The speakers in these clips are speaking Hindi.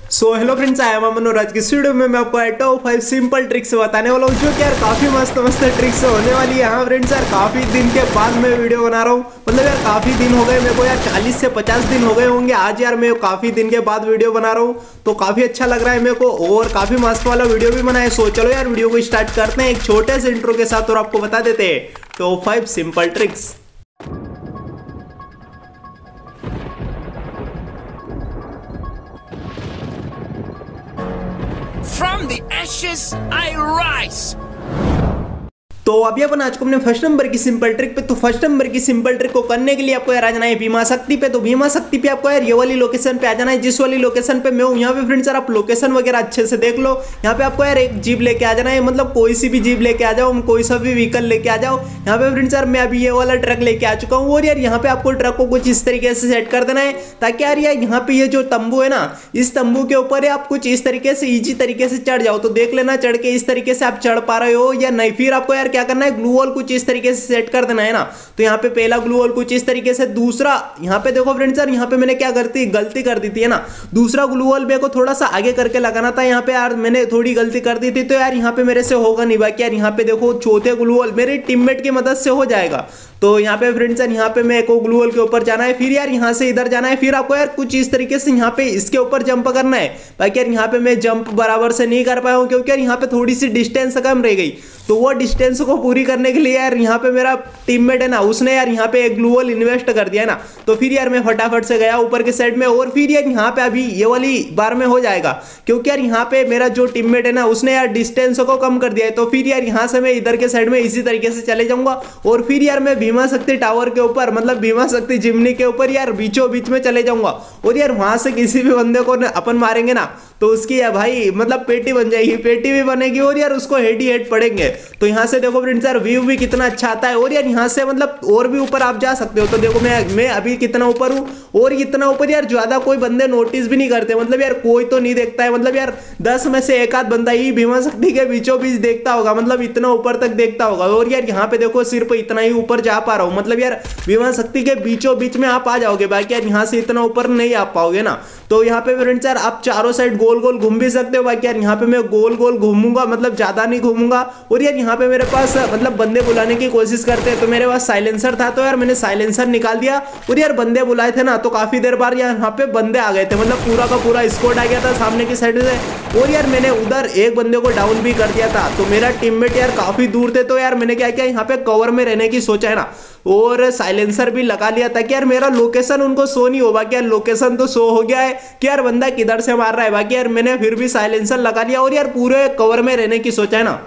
Hello friends, I am Aman और आज की इस वीडियो में मैं आपको टॉप 5 सिंपल ट्रिक्स बताने वाला हूँ जो कि यार काफी मस्त ट्रिक्स होने वाली है। हाँ फ्रेंड्स, यार काफी दिन के बाद मैं वीडियो बना रहा हूँ। मतलब यार काफी दिन हो गए मेरे को, यार 40 से 50 दिन हो गए होंगे। आज यार मैं काफी दिन के बाद वीडियो बना रहा हूँ तो काफी अच्छा लग रहा है मेरे को और काफी मस्त वाला वीडियो भी बनाया। सो चलो यार वीडियो को स्टार्ट करते हैं एक छोटे से इंट्रो के साथ और आपको बता देते हैं top 5 simple tricks. From the ashes I rise. तो अभी अपन आज को अपने फर्स्ट नंबर की सिंपल ट्रिक पे। तो फर्स्ट नंबर की सिंपल ट्रिक को करने के लिए आपको यार आ जाना है भीमा शक्ति पे। तो भीमा शक्ति पे आपको यार ये वाली लोकेशन पे आ जाना है, जिस वाली लोकेशन पे मैं हूँ। यहाँ पे फ्रेंड्स यार आप लोकेशन वगैरह अच्छे से देख लो। यहाँ पे आपको यार एक जीप लेके आ जाना है, मतलब कोई सी भी जीप लेके आ जाओ, कोई सा भी व्हीकल लेके आ जाओ। यहाँ पे फ्रेंड्स यार मैं अभी ये वाला ट्रक लेके आ चुका हूँ और यार यहाँ पे आपको ट्रक को कुछ इस तरीके से सेट कर देना है ताकि यार यहाँ पे ये जो तंबू है ना, इस तंबू के ऊपर आप कुछ इस तरीके से इजी तरीके से चढ़ जाओ। तो देख लेना चढ़ के इस तरीके से आप चढ़ पा रहे हो या नहीं। फिर आपको यार क्या करना है, ग्लू वॉल कुछ इस तरीके से सेट कर देना है ना। तो यहाँ पे पहला ग्लू वॉल कुछ इस तरीके से, दूसरा यहाँ पे देखो फ्रेंड्स यार यहाँ पे मैंने क्या गलती कर दी थी है ना। दूसरा ग्लू वॉल मेरे को थोड़ा सा आगे करके लगाना था, यहाँ पे यार मैंने थोड़ी गलती कर दी थी तो यार यहाँ पे मेरे से होगा नहीं। बाकी यार यहाँ पे देखो चौथे ग्लू वॉल मेरे टीममेट की मदद से हो जाएगा। तो यहाँ पे फ्रेंड्स यार यहाँ पे मेरे को ग्लू वॉल के ऊपर जाना है, फिर यार यहाँ से इधर जाना है, फिर आपको यार कुछ इस तरीके से यहाँ पे इसके ऊपर जंप करना है। बाकी यार यहाँ पे मैं जंप बराबर से नहीं कर पाया हूँ क्योंकि यार यहाँ पे थोड़ी सी डिस्टेंस कम रह गई। तो वो डिस्टेंस को पूरी करने के लिए यार यहाँ पे मेरा टीममेट है ना, उसने यार यहाँ पे एक ग्लू वॉल इन्वेस्ट कर दिया ना। तो फिर यार मैं फटाफट से गया ऊपर के साइड में और फिर यार यहाँ पे अभी ये वाली बार में हो जाएगा क्योंकि यार यहाँ पे मेरा जो टीममेट है ना, उसने यार डिस्टेंस को कम कर दिया है। तो फिर यार यहाँ से मैं इधर के साइड में इसी तरीके से चले जाऊंगा और फिर यार मैं भीमा शक्ति टावर के ऊपर, मतलब भीमा शक्ति जिमनी के ऊपर यार बीचों बीच में चले जाऊंगा और यार वहां से किसी भी बंदे को अपन मारेंगे ना तो उसकी यार भाई मतलब पेटी बन जाएगी, पेटी भी बनेगी और यार उसको हेड ही हेड पड़ेंगे। तो यहाँ से देखो फ्रेंड्स यार व्यू भी कितना अच्छा आता है और यार यहाँ से मतलब और भी ऊपर आप जा सकते हो। तो देखो मैं अभी कितना ऊपर हूँ और इतना ऊपर यार ज्यादा कोई बंदे नोटिस भी नहीं करते, मतलब यार कोई तो नहीं देखता है। मतलब यार 10 में से एक आध बंदा ही भीमा शक्ति के बीचों बीच देखता होगा, मतलब इतना ऊपर तक देखता होगा। और यार यहाँ पे देखो सिर्फ इतना ही ऊपर जा पा रहा हूँ, मतलब यार भीमा शक्ति के बीचों बीच में आप आ जाओगे। बाकी यार यहाँ से इतना ऊपर नहीं आ पाओगे ना। तो यहाँ पे फ्रेंड्स यार आप चारों साइड गोल गोल घूम भी सकते हो। बाकी यार यहाँ पे मैं गोल गोल घूमूंगा, मतलब ज्यादा नहीं घूमूंगा। और यार यहाँ पे मेरे पास मतलब बंदे बुलाने की कोशिश करते हैं तो मेरे पास साइलेंसर था तो यार मैंने साइलेंसर निकाल दिया और यार बंदे बुलाए थे ना तो काफी देर बाद यहाँ पे बंदे आ गए थे, मतलब पूरा का पूरा स्क्वाड आ गया था सामने की साइड से। और यार मैंने उधर एक बंदे को डाउन भी कर दिया था। तो मेरा टीममेट यार काफी दूर थे तो यार मैंने क्या किया, यहाँ पे कवर में रहने की सोचा है ना और साइलेंसर भी लगा लिया ताकि यार मेरा लोकेशन उनको शो नहीं हो। बाकी यार लोकेशन तो शो हो गया है कि यार बंदा किधर से मार रहा है। बाकी यार मैंने फिर भी साइलेंसर लगा लिया और यार पूरे कवर में रहने की सोचा है ना।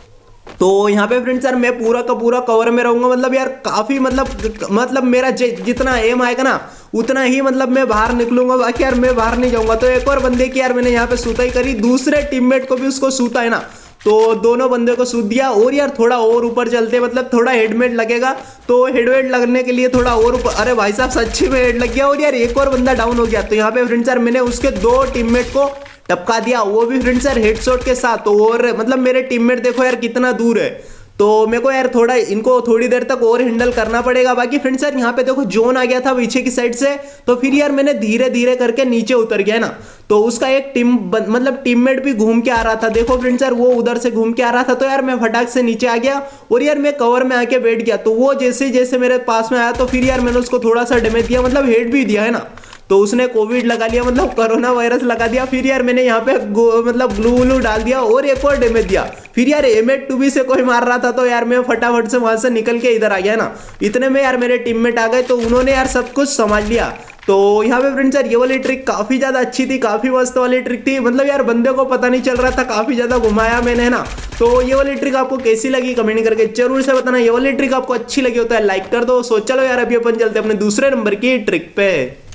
तो यहाँ पे फ्रेंड्स यार मैं पूरा का पूरा कवर में रहूंगा, मतलब यार काफी मतलब मेरा जितना एम आएगा ना उतना ही मतलब मैं बाहर निकलूंगा। बाकी यार मैं बाहर नहीं जाऊंगा। तो एक और बंदे की यार मैंने यहाँ पे सूताई करी, दूसरे टीममेट को भी उसको सूता है ना, तो दोनों बंदे को सूद दिया। और यार थोड़ा और ऊपर चलते, मतलब थोड़ा हेडमेट लगेगा तो हेडवेट लगने के लिए थोड़ा और ऊपर, अरे भाई साहब सच्ची में हेड लग गया और यार एक और बंदा डाउन हो गया। तो यहाँ पे फ्रेंड्स यार मैंने उसके 2 टीममेट को टपका दिया, वो भी फ्रेंड्स यार हेडशॉट के साथ। और मतलब मेरे टीममेट देखो यार कितना दूर है, तो मेरे को यार थोड़ा इनको थोड़ी देर तक और हैंडल करना पड़ेगा। बाकी फ्रेंड्स यार यहाँ पे देखो जोन आ गया था पीछे की साइड से, तो फिर यार मैंने धीरे धीरे करके नीचे उतर गया ना। तो उसका एक मतलब टीममेट भी घूम के आ रहा था, देखो फ्रेंड्स यार वो उधर से घूम के आ रहा था। तो यार मैं फटाक से नीचे आ गया और यार मैं कवर में आके बैठ गया। तो वो जैसे जैसे मेरे पास में आया तो फिर यार मैंने उसको थोड़ा सा डैमेज दिया, मतलब हेड भी दिया है ना। तो उसने कोविड लगा लिया, मतलब कोरोना वायरस लगा दिया। फिर यार मैंने यहाँ पे मतलब ग्लू व्लू डाल दिया और एक और डैमेज दिया। फिर यार M8 से कोई मार रहा था तो यार मैं फटाफट से वहां से निकल के इधर आ गया ना। इतने में यार मेरे टीममेट आ गए तो उन्होंने यार सब कुछ संभाल लिया। तो यहाँ पे फ्रेंड्स यार ये वाली ट्रिक काफी ज्यादा अच्छी थी, काफी मस्त वाली ट्रिक थी। मतलब यार बंदे को पता नहीं चल रहा था, काफी ज्यादा घुमाया मैंने है ना। तो ये वाली ट्रिक आपको कैसी लगी कमेंट करके जरूर से बताना। ये वाली ट्रिक आपको अच्छी लगी हो तो लाइक कर दो। सो चलो यार अभी अपन चलते अपने दूसरे नंबर की ट्रिक पे।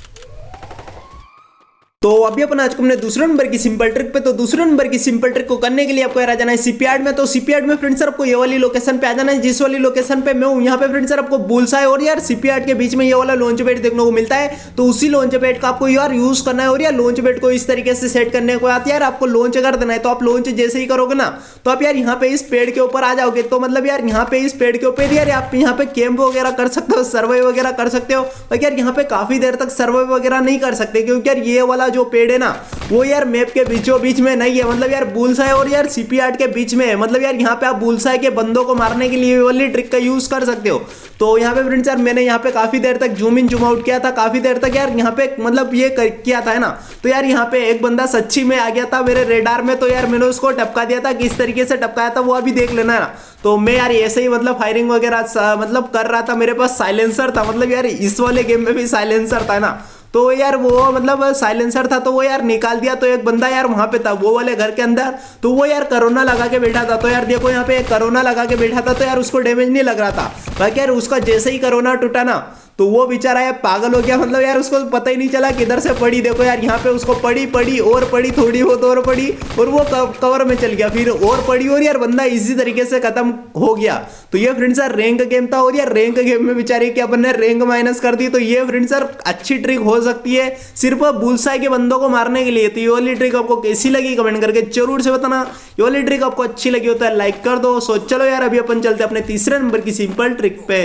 तो अभी अपन आज को अपने दूसरे नंबर की सिंपल ट्रिक पे। तो दूसरे नंबर की सिंपल ट्रिक को करने के लिए आपको आ जाना है शिपयार्ड में। तो शिपयार्ड में फ्रेंड्स आपको ये वाली लोकेशन पे आ जाना है, जिस वाली लोकेशन पे मैं हूं। यहाँ पे फ्रेंड्स आपको बुलसाई और यार शिपयार्ड के बीच में ये वाला लॉन्च पैड देखने को मिलता है। तो उसी लॉन्च पैड का आपको यार यूज करना है और यार लॉन्च पैड को इस तरीके से सेट करने के बाद यार आपको लॉन्च कर देना है। तो आप लॉन्च जैसे ही करोगे ना तो आप यार यहाँ पे इस पेड़ के ऊपर आ जाओगे। तो मतलब यार यहाँ पे इस पेड़ के ऊपर यार आप यहाँ पे कैंप वगैरह कर सकते हो, सर्वे वगैरह कर सकते हो। यार यहाँ पे काफी देर तक सर्वे वगैरह नहीं कर सकते क्योंकि यार ये वाला जो पेड़ है ना वो यार मैप के बीचों बीच में नहीं है, मतलब यार बुलसाई और यार सीपी8 के बीच में है। मतलब यार यहाँ पे आप बुलसाई के बंदों को मारने के लिए वाली ट्रिक का यूज कर सकते हो। तो यहाँ पे फ्रेंड्स यार मैंने यहाँ पे काफी देर तक जूम इन जूम आउट किया था, काफी देर तक यार यहाँ पे मतलब ये किया था है ना। तो यार यहाँ पे एक बंदा सच्ची में आ गया था मेरे रेडार में, तो यार मैंने उसको टपका दिया था। किस तरीके से टपकाया था वो अभी देख लेना है ना। तो मैं यार ऐसे ही मतलब फायरिंग वगैरह मतलब कर रहा था, मेरे पास साइलेंसर था, मतलब यार इस वाले गेम में भी साइलेंसर था ना। तो यार वो मतलब साइलेंसर था तो वो यार निकाल दिया। तो एक बंदा यार वहां पे था वो वाले घर के अंदर, तो वो यार कोरोना लगा के बैठा था। तो यार देखो यहाँ पे कोरोना लगा के बैठा था, तो यार उसको डैमेज नहीं लग रहा था। बाकी यार उसका जैसे ही कोरोना टूटा ना तो वो बेचारा यार पागल हो गया, मतलब यार उसको पता ही नहीं चला किधर से पड़ी। देखो यार यहाँ पे उसको पड़ी और पड़ी थोड़ी बहुत और पड़ी और वो कवर में चल गया, फिर और पड़ी और यार बंदा इसी तरीके से खत्म हो गया। तो ये फ्रेंड्स यार रैंक गेम था और यार रैंक गेम में बेचारे की अपन ने रैंक माइनस कर दी। तो ये फ्रेंड्स यार अच्छी ट्रिक हो सकती है सिर्फ बुलसाई के बंदों को मारने के लिए। तो ये वाली ट्रिक आपको कैसी लगी कमेंट करके जरूर से बताना। ये वाली ट्रिक आपको अच्छी लगी हो तो लाइक कर दो। सो चलो यार अभी अपन चलते अपने तीसरे नंबर की सिंपल ट्रिक पे।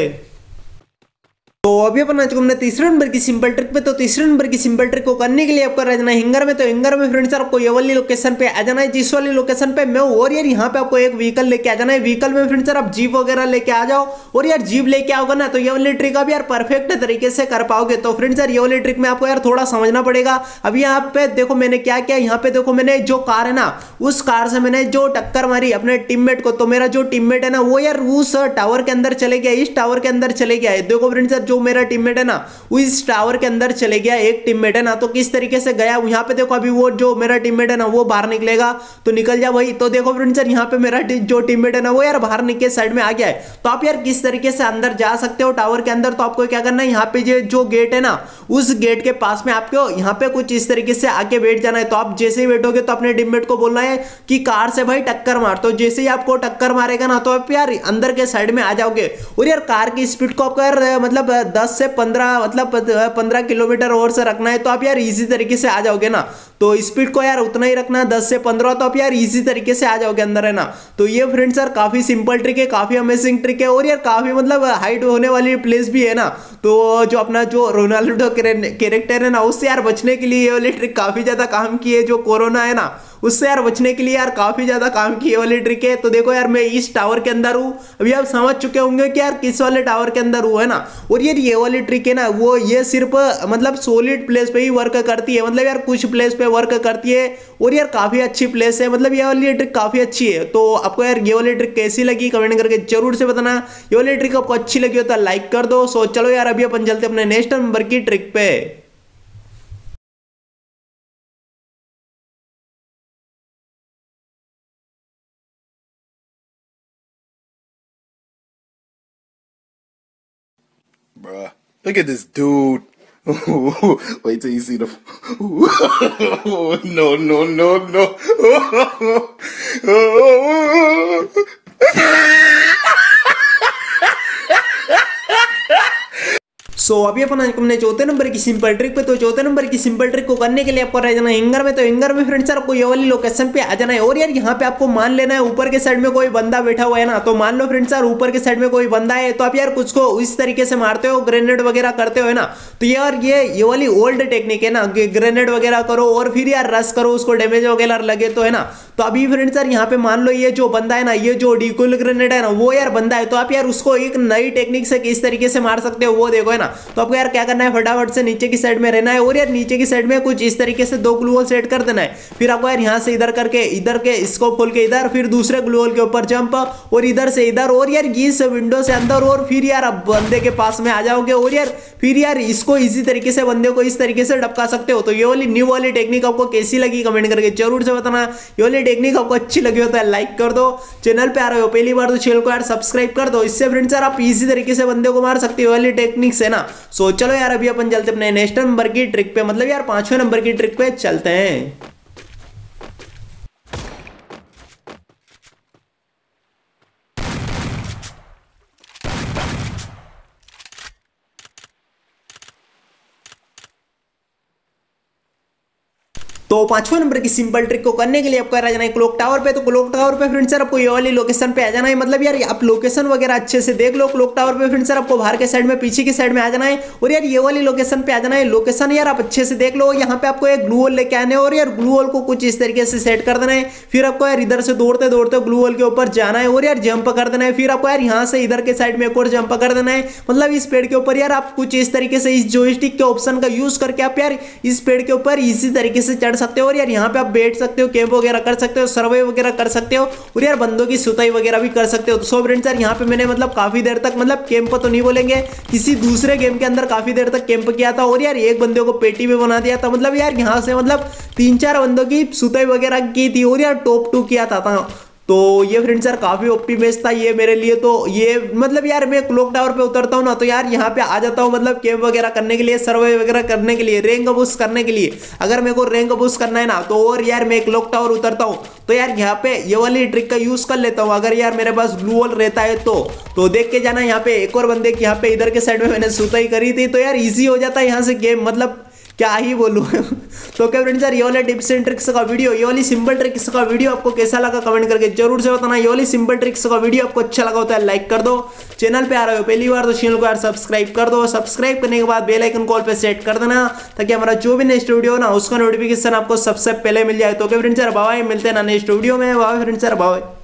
तो अभी अपन आ चुके हमने तीसरे नंबर की सिंपल ट्रिक पे। तो तीसरे नंबर की सिंपल ट्रिक को करने के लिए आपको आ जाना है हिंगर में। तो हिंगर में फ्रेंड्स आपको ये वाली लोकेशन पे आ जाना है जिस वाली लोकेशन पे मैं हूं। और यार यहाँ पे आपको एक व्हीकल लेके आ जाना है। व्हीकल में फ्रेंड्स आप जीप वगैरह लेके आ जाओ और यार जीप लेके आओगे ना तो ये वाली ट्रिक आप यार परफेक्ट तरीके से कर पाओगे। तो फ्रेंड्स यार ये वाली ट्रिक में आपको यार थोड़ा समझना पड़ेगा। अभी यहाँ पे देखो मैंने क्या किया, यहाँ पे देखो मैंने जो कार है ना उस कार से मैंने जो टक्कर मारी अपने टीममेट को। तो मेरा जो टीममेट है ना वो यार उस टावर के अंदर चले गया, इस टावर के अंदर चले गया है। देखो फ्रेंड्स यार जो मेरा टीममेट है ना वो इस टावर के अंदर चले गया, एक टीममेट है ना। तो किस तरीके से गया यहाँ पे देखो, अभी वो जो मेरा टीममेट है ना वो बाहर निकलेगा तो निकल जा भाई। तो देखो फ्रेंड्स यार यहाँ पे मेरा जो टीममेट है ना वो यार बाहर निकल साइड में आ गया है। तो आप यार किस तरीके से अंदर जा सकते हो टावर के अंदर। तो आपको क्या करना है, यहाँ पे जो गेट है ना उस गेट के पास में आपको यहाँ पे कुछ इस तरीके से आके बैठ जाना है। तो आप जैसे ही बैठोगे तो अपने टीममेट को बोलना है कि कार से भाई टक्कर मार। तो जैसे ही आपको टक्कर मारेगा ना तो आप यार अंदर के साइड में आ जाओगे। और यार कार की स्पीड को आपको यार मतलब 10 से 15 मतलब 15 किलोमीटर और से रखना है। तो आप यार इजी तरीके से आ जाओगे ना। तो स्पीड को यार उतना ही रखना 10 से 15, तो आप यार इजी तरीके से आ जाओगे अंदर है ना। तो ये फ्रेंड्स यार काफी सिंपल ट्रिक है, काफी अमेजिंग ट्रिक है और यार काफी मतलब हाइड होने वाली प्लेस भी है ना। तो जो अपना जो रोनाल्डो कैरेक्टर है ना उससे यार बचने के लिए ये वाली ट्रिक काफी ज्यादा काम की है। जो कोरोना है ना उससे यार बचने के लिए यार काफी ज्यादा काम की वाली ट्रिक है। तो देखो यार मैं इस टावर के अंदर हूँ, अभी आप समझ चुके होंगे कि यार किस वाले टावर के अंदर हूँ है ना। और यार ये वाली ट्रिक है ना वो ये सिर्फ मतलब सॉलिड प्लेस पे ही वर्क करती है, मतलब यार कुछ प्लेस पे वर्क करती है और यार काफी अच्छी प्लेस है, मतलब ये वाली ट्रिक काफी अच्छी है। तो आपको यार ये वाली ट्रिक कैसी लगी कमेंट करके जरूर से बताना। ये वाली ट्रिक आपको अच्छी लगी हो तो लाइक कर दो। सो चलो यार अभी अपन चलते अपने नेक्स्ट नंबर की ट्रिक पे। Bruh, look at this dude. Wait till you see the. No, no, no, no. So अभी अपन आज हमने चौथे नंबर की सिंपल ट्रिक पे। तो चौथे नंबर की सिंपल ट्रिक को करने के लिए आपको रह जाना हिंगर में। तो हिंगर में फ्रेंड्स आपको ये वाली लोकेशन पे आ जाना है और यार यहाँ पे आपको मान लेना है ऊपर के साइड में कोई बंदा बैठा हुआ है ना। तो मान लो फ्रेंड्स यार ऊपर के साइड में कोई बंदा है तो आप यार कुछ को इस तरीके से मारते हो, ग्रेनेड वगैरह करते हो ना। तो यार ये वाली ओल्ड टेक्निक है ना, ग्रेनेड वगैरह करो और फिर यार रश करो, उसको डैमेज वगैरह लगे तो है ना। तो अभी फ्रेंड्स यार यहाँ पे मान लो ये जो बंदा है ना, ये जो डिकॉय ग्रेनेड है ना वो यार बंदा है। तो आप यार उसको एक नई टेक्निक से किस तरीके से मार सकते हो वो देखो है ना। तो आपको यार क्या करना है, फटाफट से नीचे की साइड में रहना है और यार नीचे की साइड में कुछ इस तरीके से 2 ग्लू वॉल सेट कर देना है। फिर आपको यार यहाँ से इधर करके इधर के इसको खोल के इधर, फिर दूसरे ग्लू वॉल के ऊपर जंप और इधर से इधर और यार इस विंडो से अंदर और फिर यार अब बंदे के पास में आ जाओगे और यार फिर यार इसको इजी तरीके से बंदे को इस तरीके से डपका सकते हो। तो ये वाली न्यू वाली टेक्निक आपको कैसी लगी कमेंट करके जरूर से बताना। ये वाली टेक्निक आपको अच्छी लगी हो तो लाइक कर दो। चैनल पे आ रहे हो पहली बार तो चैनल को यार सब्सक्राइब कर दो। इससे फ्रेंड्स यार आप इजी तरीके से बंदे को मार सकते हो वाली टेक्निक से ना। सो चलो यार अभी अपन चलते अपने नेक्स्ट नंबर की ट्रिक पे, मतलब यार 5वें नंबर की ट्रिक पे चलते हैं। तो 5वां नंबर की सिंपल ट्रिक को करने के लिए आपको आ जाना है क्लॉक टावर पे। तो क्लॉक टावर पे फ्रेंड्स सर आपको ये वाली लोकेशन पे आ जाना है, मतलब यार आप लोकेशन वगैरह अच्छे से देख लो। क्लॉक टावर पे फ्रेंड्स सर आपको बाहर के साइड में पीछे की साइड में आ जाना है और यार ये वाली लोकेशन पे आ जाना है। लोकेशन यार आप अच्छे से देख लो, यहाँ पे आपको एक ग्लू वॉल लेके आने और यार ग्लू वॉल को कुछ इस तरीके से सेट कर देना है। फिर आपको यार इधर से दौड़ते दौड़ते ग्लू वॉल के ऊपर जाना है और यार जंप कर देना है। फिर आपको यार यहाँ से इधर के साइड में एक और जंप कर देना है, मतलब इस पेड़ के ऊपर यार आप कुछ इस तरीके से इस जॉयस्टिक के ऑप्शन का यूज करके आप यार इस पेड़ के ऊपर इसी तरीके से चढ़ सकते हो और यार यहाँ पे आप बैठ सकते हो, कैंप वगैरह कर सकते हो, सर्वे वगैरह कर सकते हो और यार बंदों की सुताई वगैरह भी कर सकते हो। तो सो फ्रेंड्स यार यहाँ पे मैंने मतलब काफी देर तक, मतलब कैंप तो नहीं बोलेंगे, किसी दूसरे गेम के अंदर काफी देर तक कैंप किया था और यार एक बंदे को पेटी भी बना दिया था, मतलब यार यहाँ से मतलब 3-4 बंदों की सुताई वगैरह की थी और यार टॉप 2 किया था। तो ये फ्रेंड्स यार काफी ओपी मैच था ये मेरे लिए। तो ये मतलब यार मैं क्लॉक टावर पे उतरता हूँ ना तो यार यहाँ पे आ जाता हूँ, मतलब कैंप वगैरह करने के लिए, सर्वे वगैरह करने के लिए, रैंक बूस्ट करने के लिए। अगर मेरे को रैंक बूस्ट करना है ना तो और यार मैं क्लॉक टावर उतरता हूँ तो यार यहाँ पे ये वाली ट्रिक का यूज कर लेता हूँ। अगर यार मेरे पास ग्लू वॉल रहता है तो देख के जाना, यहाँ पे एक और बंदे की यहाँ पे इधर के साइड में मैंने सुताई करी थी तो यार इजी हो जाता है यहाँ से गेम, मतलब क्या ही बोलूं। तो क्या फ्रेंड्स यार ये वाले टिप्स एंड ट्रिक्स का वीडियो, ये वाली सिंपल ट्रिक्स का वीडियो आपको कैसा लगा कमेंट करके जरूर से बताना। ये वाली सिंपल ट्रिक्स का वीडियो आपको अच्छा लगा होता है लाइक कर दो, चैनल पे आ रहे हो पहली बार तो चैनल को यार सब्सक्राइब कर दो। सब्सक्राइब करने के बाद बेल आइकन कॉल पे सेट कर देना ताकि हमारा जो भी नेक्स्ट वीडियो ना उसका नोटिफिकेशन आपको सबसे पहले मिल जाए। तो क्या फ्रेंड्स यार बाय, मिलते हैं ना नेक्स्ट वीडियो में। बाय फ्रेंड्स यार बाय।